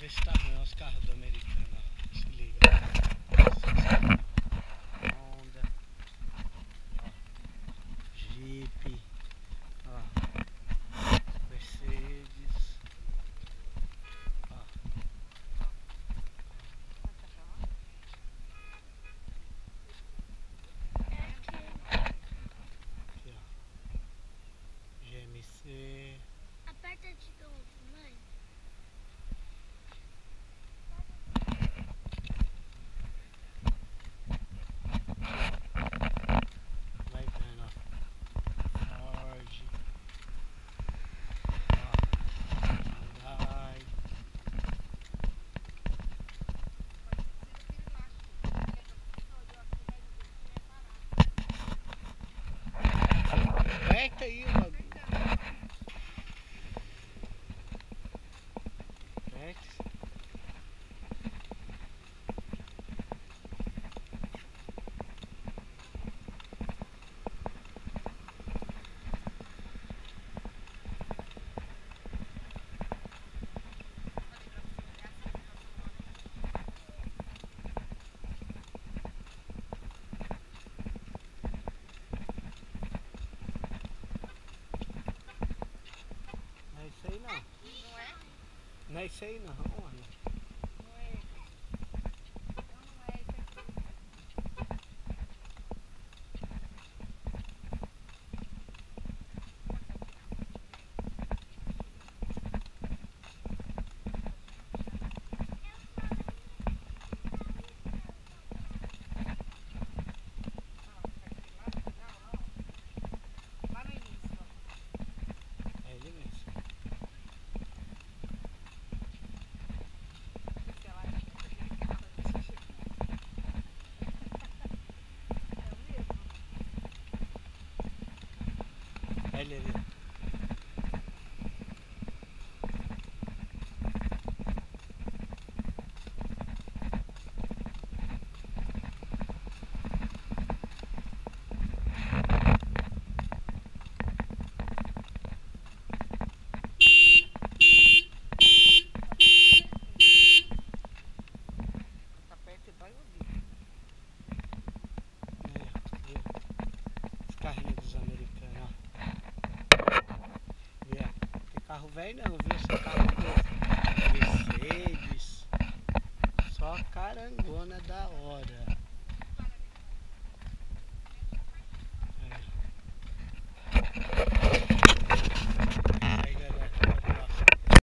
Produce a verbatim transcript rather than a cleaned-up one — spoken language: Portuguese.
ver se tá ruim os carros do americano, ó. Se liga. Honda, ó. Jeep, ó. Mercedes, ó. Aqui, ó. G M C. Aperta de novo, mãe. Vai vendo, ó. Ford, ó. Hyundai. Aperta aí o bagulho. Aperta. Não é isso aí não. Não é? Não é isso aí não, mano. Não é esse. Então não é esse aqui. Lá no início, ó. É ele mesmo. Sei lá, aquele carro desse jeito. É o mesmo. É ele ali. Tá perto e vai ouvir. Aí, ó. Viu? Os carrinhos dos americanos, ó. Viu? Tem carro velho não, viu? Só carro novo. Mercedes. Só carangona da hora.